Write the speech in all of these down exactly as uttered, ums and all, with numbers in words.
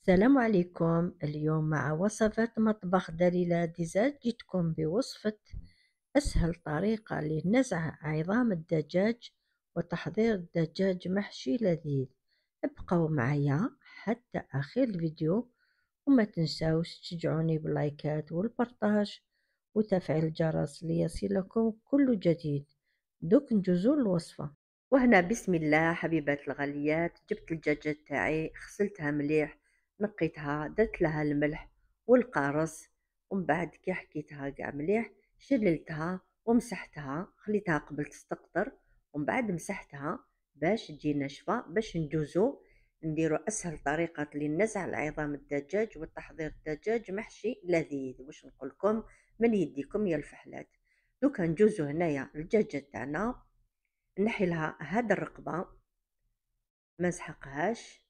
السلام عليكم. اليوم مع وصفة مطبخ دليلة ديزاج جيتكم بوصفة أسهل طريقة لنزع عظام الدجاج وتحضير دجاج محشي لذيذ. ابقوا معي حتى آخر الفيديو، وما تنسوش تشجعوني باللايكات والبرتاج وتفعيل الجرس ليصلكم كل جديد. دوك نجوزو الوصفة. وهنا بسم الله حبيبات الغاليات، جبت الدجاجة تاعي، غسلتها مليح، نقيتها، درت لها الملح والقرص، ومن بعد كي حكيتها كاع مليح شللتها ومسحتها، خليتها قبل تستقطر، ومن بعد مسحتها باش تجي ناشفة، باش ندوزو نديرو اسهل طريقة لنزع العظام الدجاج وتحضير الدجاج محشي لذيذ، واش نقولكم من يديكم يا الفحلات. دوكا ندوزو هنايا الدجاجة تاعنا، نحي لها هاد الرقبة ما نسحقهاش،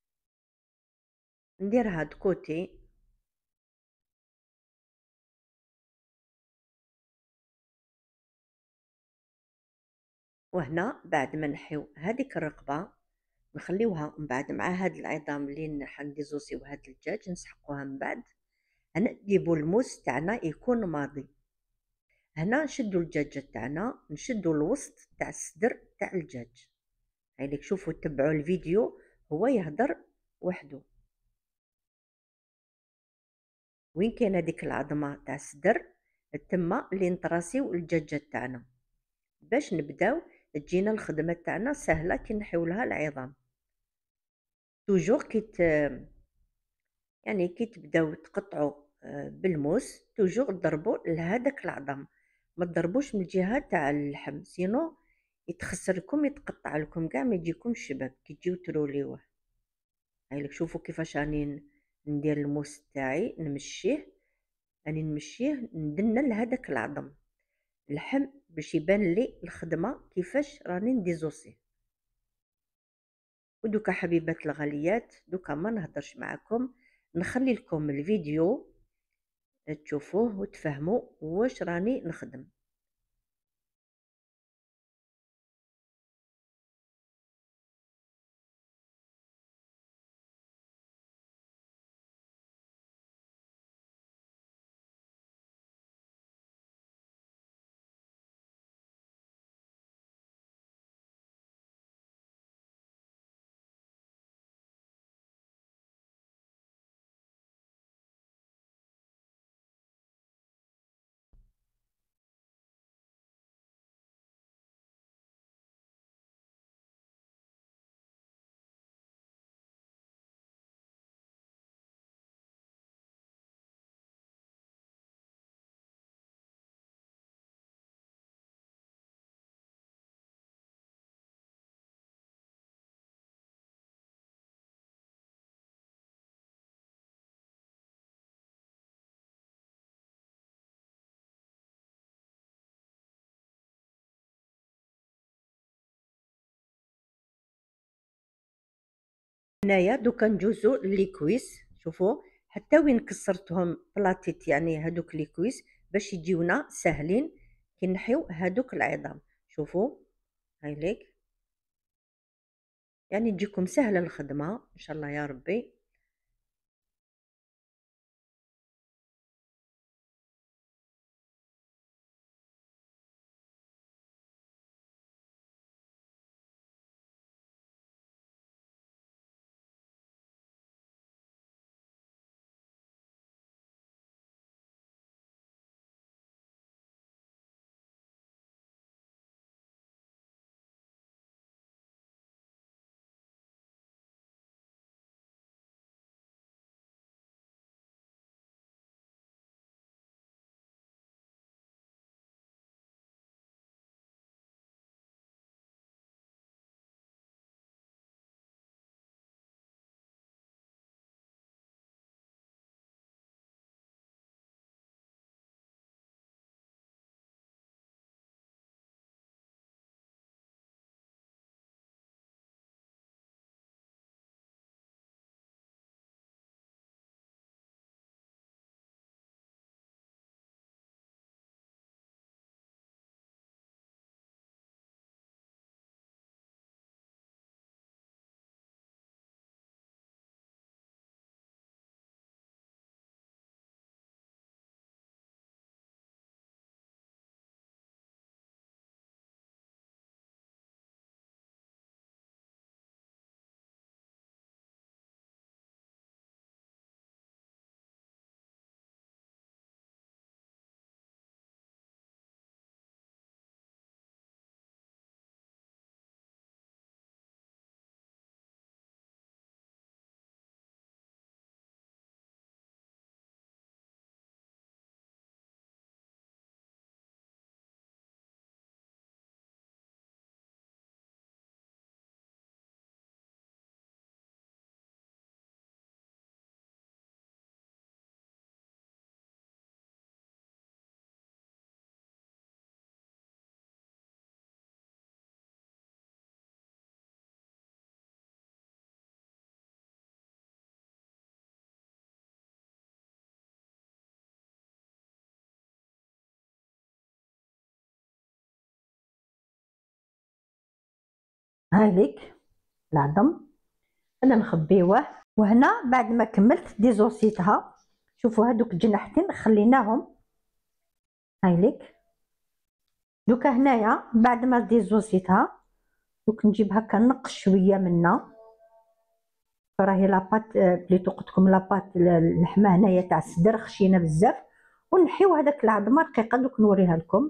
نديرها د كوتي، وهنا بعد ما نحيو هذيك الرقبة نخليوها من بعد مع هاد العظام اللي حنديزوسيو هاد الدجاج نسحقوها من بعد. هنا نجيبو الموس تاعنا يكون ماضي، هنا نشدو الدجاجة تاعنا، نشدو الوسط تاع الصدر تاع الدجاج. هايليك شوفوا تبعوا الفيديو هو يهدر وحده. وين كاين هذيك العظمة تاع الصدر تما اللي نطراسيو الدجاجة تاعنا باش نبداو تجينا الخدمة تاعنا سهلة كي نحيولها العظام. توجور كي يعني كي تبداو تقطعوا آه، بالموس توجور ضربوا لهذاك العظم، ما تضربوش من الجهة تاع اللحم سينو يتخسر لكم، يتقطع لكم كاع ما يجيكم شباب كي تجيو تروليوه. هايلك شوفوا كيفاش راني ندير الموس تاعي، نمشيه راني نمشيه ندنى لهذاك العظم اللحم باش يبان لي الخدمة كيفاش راني نديزوسي. ودوكا حبيبات الغاليات دوكا ما نهضرش معكم، نخلي لكم الفيديو تشوفوه وتفهموا واش راني نخدم. هنايا دوكا ندوزو ليكويس، شوفوا حتى وين كسرتهم بلاطيت يعني هادوك ليكويس باش يجيونا ساهلين كي نحيو هادوك العظام. شوفوا هايليك يعني تجيكم سهله الخدمه ان شاء الله يا ربي. هاي ليك العظم انا نخبيوه. وهنا بعد ما كملت ديزوسيتها، شوفوا هادوك الجناحتين خليناهم. هاي ليك دوكا هنايا بعد ما ديزوسيتها دوك نجيب هكا نقص شويه منا. راهي لاباط بليتو قلت لكم لاباط اللحمه هنايا تاع الصدر خشينه بزاف، ونحيو هذاك العظمه رقيقه. دوك نوريها لكم.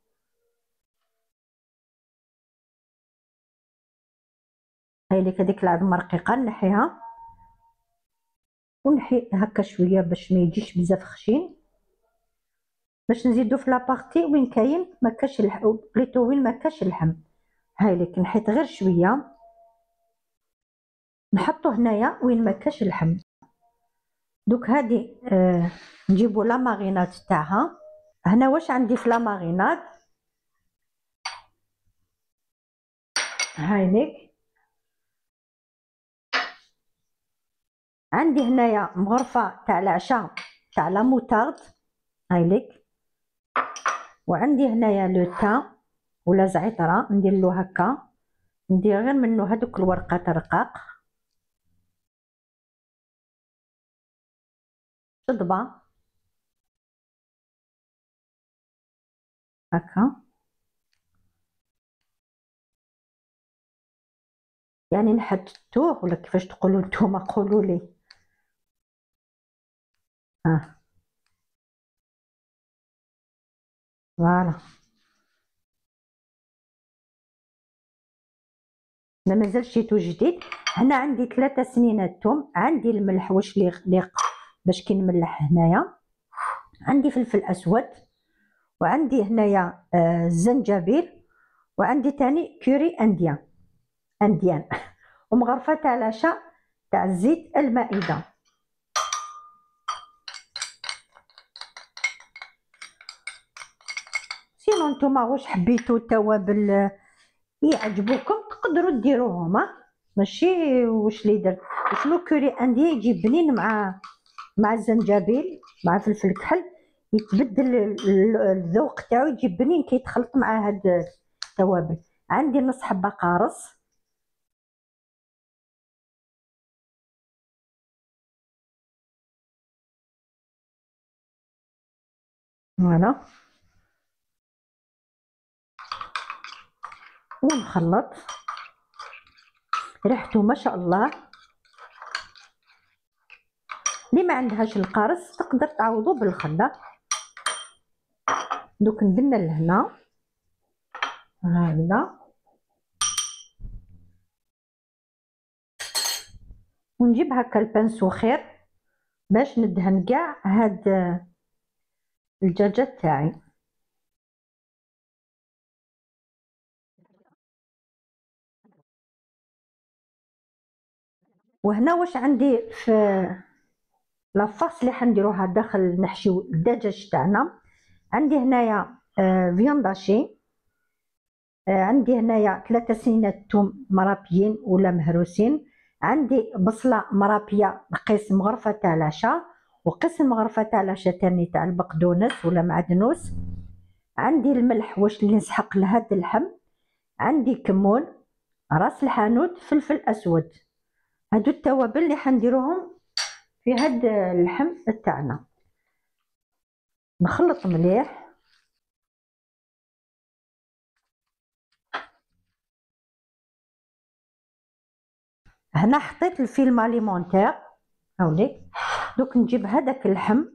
هاي ليك هذيك العظمه رقيقه نحيها ونحي هكا شويه باش ما يجيش بزاف خشين، باش نزيدو في لابارتي وين كاين ما كاش اللحم، بليتو وين ما كاش اللحم. هاي ليك نحيت غير شويه نحطو هنايا وين ما كاش اللحم. دوك هادي آه نجيبو لا ماريناد تاعها. هنا واش عندي في لا ماريناد؟ هاي ليك عندي هنايا مغرفه تاع العشاء تاع لا موتارد. هاي ليك وعندي هنايا لو تان ولا زعتره ندير له هكا، ندير غير منه هذوك الورقات رقاق. شطبه هكا يعني نحط التوه ولا كيفاش تقولوا نتوما قولوا لي. ها فوالا ما مازال شيتو جديد. هنا عندي ثلاثة سنينات توم، عندي الملح واش لي باش كي نملح هنايا، عندي فلفل اسود، وعندي هنايا آه الزنجبيل، وعندي تاني كوري انديان انديان ومغرفه تاع العشاء تاع الزيت المائده. سينو نتوما واش حبيتو التوابل يعجبوكم تقدروا ديروهم، ماشي واش لي درت. شنو كوري اندي يجي بنين مع مع الزنجبيل مع فلفل الكحل، يتبدل الذوق تاعو يجي بنين كي يتخلط مع هاد التوابل. عندي نص حبه قارص، فوالا ونخلط. ريحته ما شاء الله. اللي ما عندهاش القارص تقدر تعوضو بالخله. دوك ندنا لهنا هكذا ونجيب هكا البانسو خير باش ندهن كاع هاد الدجاجه تاعي. وهنا واش عندي في لافاس اللي حنديروها داخل نحشيو الدجاج تاعنا. عندي هنايا آه فيونداشي، آه عندي هنايا ثلاثة سنينات توم مرابيين ولا مهروسين، عندي بصله مرابيه بقسم مغرفه تاع العشاء، وقسم مغرفه تاع العشاء تاني تاع البقدونس ولا معدنوس، عندي الملح واش اللي نسحق لهاد اللحم، عندي كمون، راس الحانوت، فلفل اسود. هادو التوابل اللي حنديروهم في هاد اللحم تاعنا. نخلط مليح. هنا حطيت الفيلم اليمونتير هاوليك. دوك نجيب هذاك اللحم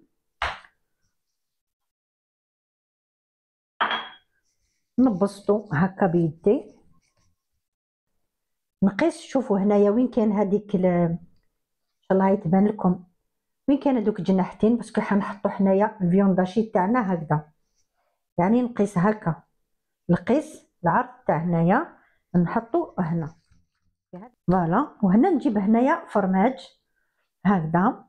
نبسطو هكا بيدي، نقيس. شوفوا هنايا وين كاين هذيك ان شاء الله يتبان لكم وين كاين هذوك الجناحتين، باسكو حنحطو حنايا الفيونداشي تاعنا هكذا، يعني نقيس هكا، نقيس العرض تاع هنايا نحطو هنا فوالا. وهنا نجيب هنايا فرماج هكذا،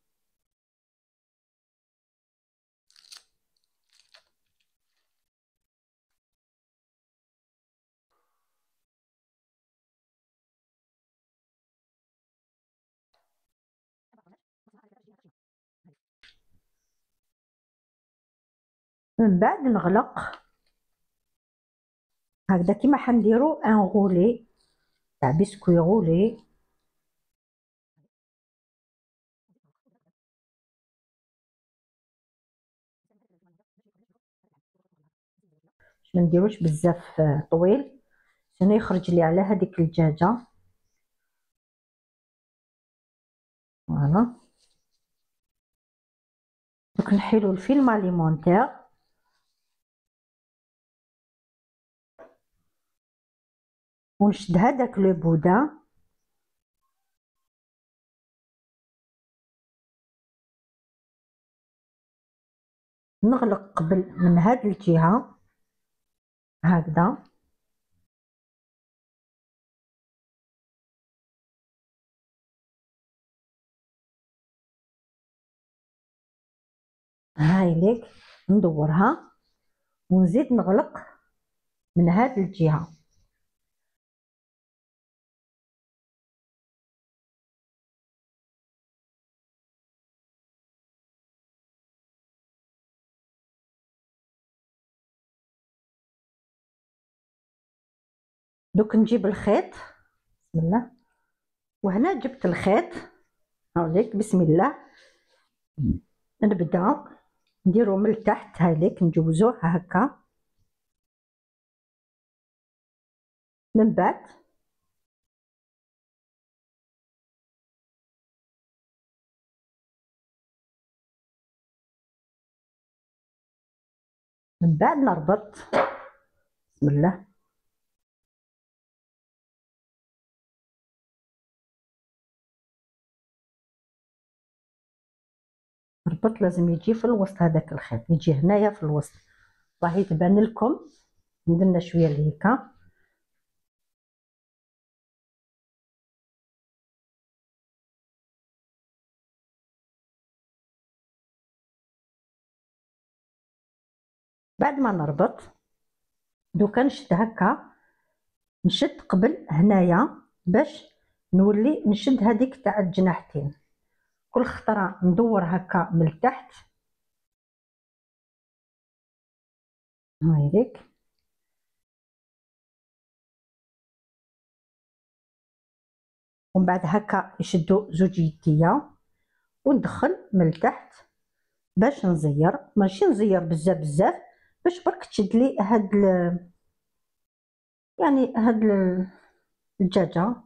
من بعد نغلق هكذا كيما حنديرو ان غولي تاع بسكوي غولي. باش ما نديروش بزاف طويل سينو يخرج لي على هذيك الدجاجه. فوالا دوك نحيلو الفيلم اليمونتير ونشد هذاك لو بودان نغلق قبل من هاد الجهه هكذا. هاي ليك ندورها ونزيد نغلق من هاد الجهه. دوك نجيب الخيط بسم الله، وهنا جبت الخيط هاوليك بسم الله. نبدا نديرو من التحت هايليك نجوزوه هكا، من بعد من بعد نربط بسم الله. الربط لازم يجي في الوسط، هذاك الخيط يجي هنايا في الوسط. راهي تبان لكم ندير شويه لهيكا. بعد ما نربط دوكا نشد هكا، نشد قبل هنايا باش نولي نشد هذيك تاع الجناحتين. كل خطره ندور هكا من التحت هايليك. ومن بعد هكا نشدو زوج يديا وندخل من التحت باش نزير، ماشي نزير بزاف بزاف باش برك تشد لي هاد يعني هاد الدجاجه.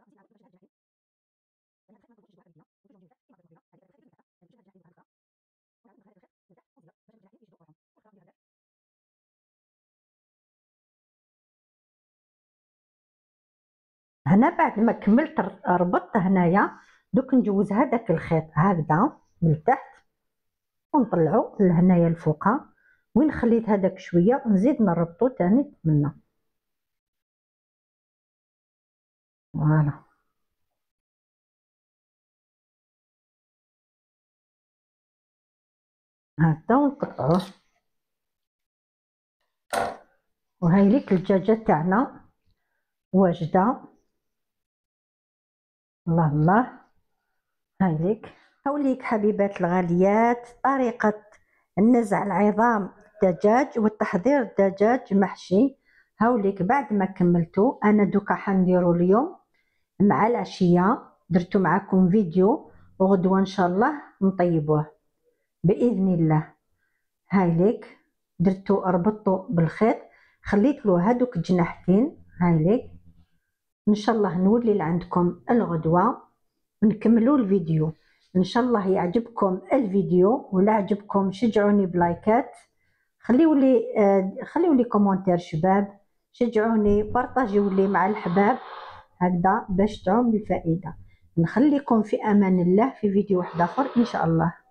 هنا بعد ما كملت ربطت هنايا دوك نجوز هذاك الخيط هكذا من التحت ونطلعو لهنايا الفوقه. وين خليت هذاك شويه نزيد نربطو تاني منا. فوالا هكذا ونقطعوه. وهاي ليك الدجاجه تاعنا واجده. الله الله. هاي ليك هاوليك حبيبات الغاليات طريقه النزع العظام الدجاج وتحضير الدجاج محشي. هاوليك بعد ما كملتو انا دوكا حنديرو اليوم مع العشيه، درتو معكم فيديو وغدوه ان شاء الله نطيبوه باذن الله. هاي ليك درتو ربطتو بالخيط، خليت له هادوك جناحتين. هاي ليك ان شاء الله نولي لعندكم الغدوه ونكملوا الفيديو. ان شاء الله يعجبكم الفيديو، ولا عجبكم شجعوني بلايكات، خليوا لي آه خليوا لي كومونتير شباب، شجعوني بارطاجيو لي مع الحباب هكذا باش تعم بالفائده. نخليكم في امان الله في فيديو واحد اخر ان شاء الله.